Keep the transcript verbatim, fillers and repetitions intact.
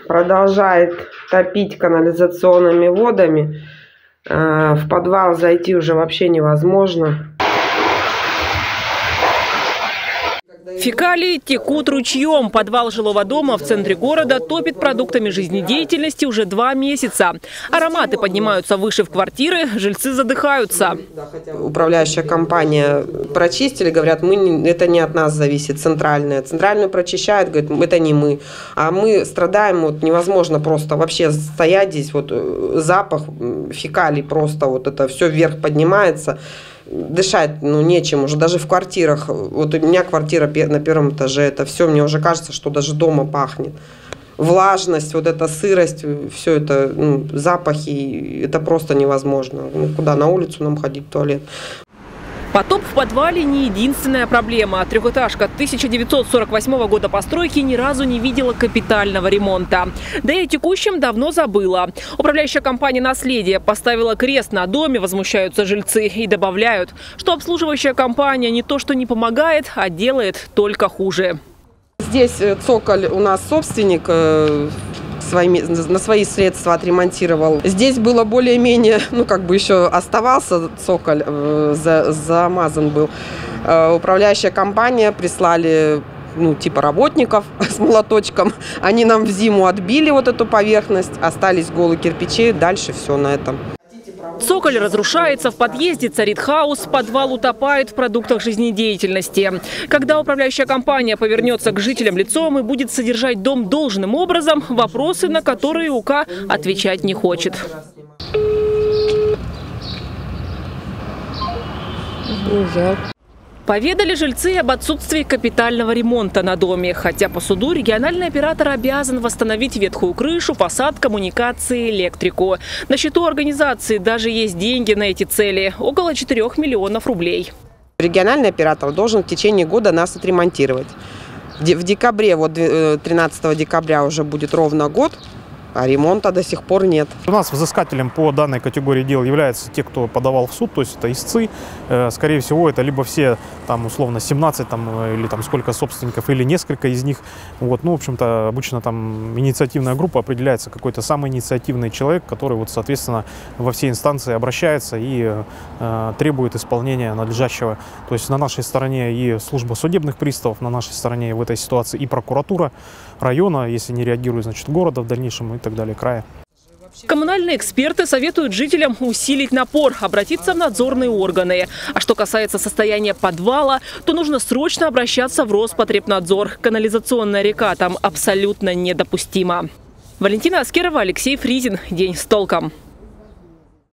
продолжает топить канализационными водами. В подвал зайти уже вообще невозможно. Фекалии текут ручьем. Подвал жилого дома в центре города топит продуктами жизнедеятельности уже два месяца. Ароматы поднимаются выше в квартиры, жильцы задыхаются. Управляющая компания прочистили, говорят, мы, это не от нас зависит, центральная. Центральную прочищают, говорят, это не мы. А мы страдаем, вот невозможно просто вообще стоять здесь, вот запах фекалий просто, вот это все вверх поднимается. Дышать, ну, нечем уже, даже в квартирах. Вот у меня квартира на первом этаже, это все, мне уже кажется, что даже дома пахнет. Влажность, вот эта сырость, все это, ну, запахи, это просто невозможно. Ну, куда, на улицу нам ходить, в туалет? Потоп в подвале не единственная проблема. Трехэтажка тысяча девятьсот сорок восьмого года постройки ни разу не видела капитального ремонта. Да и о текущем давно забыла. Управляющая компания «Наследие» поставила крест на доме, возмущаются жильцы, и добавляют, что обслуживающая компания не то что не помогает, а делает только хуже. Здесь цоколь у нас собственник своими, на свои средства отремонтировал. Здесь было более-менее, ну как бы еще оставался цоколь, за, замазан был. Управляющая компания прислали, ну типа работников с молоточком. Они нам в зиму отбили вот эту поверхность, остались голые кирпичи, дальше все на этом. Цоколь разрушается, в подъезде царит хаос, подвал утопает в продуктах жизнедеятельности. Когда управляющая компания повернется к жителям лицом и будет содержать дом должным образом, вопросы, на которые УК отвечать не хочет. Поведали жильцы об отсутствии капитального ремонта на доме. Хотя по суду региональный оператор обязан восстановить ветхую крышу, фасад, коммуникации, электрику. На счету организации даже есть деньги на эти цели – около четырёх миллионов рублей. Региональный оператор должен в течение года нас отремонтировать. В декабре, вот тринадцатого декабря уже будет ровно год. А ремонта до сих пор нет. У нас взыскателем по данной категории дел являются те, кто подавал в суд, то есть это истцы. Скорее всего, это либо все, там, условно, семнадцать там, или там сколько собственников, или несколько из них. Вот. Ну, в общем-то, обычно там инициативная группа определяется какой-то самый инициативный человек, который, вот, соответственно, во все инстанции обращается и э, требует исполнения надлежащего. То есть на нашей стороне и служба судебных приставов, на нашей стороне в этой ситуации и прокуратура района, если не реагирует, значит, города в дальнейшем и так далее, края. Коммунальные эксперты советуют жителям усилить напор, обратиться в надзорные органы. А что касается состояния подвала, то нужно срочно обращаться в Роспотребнадзор. Канализационная река там абсолютно недопустима. Валентина Аскерова, Алексей Фризин. День с толком.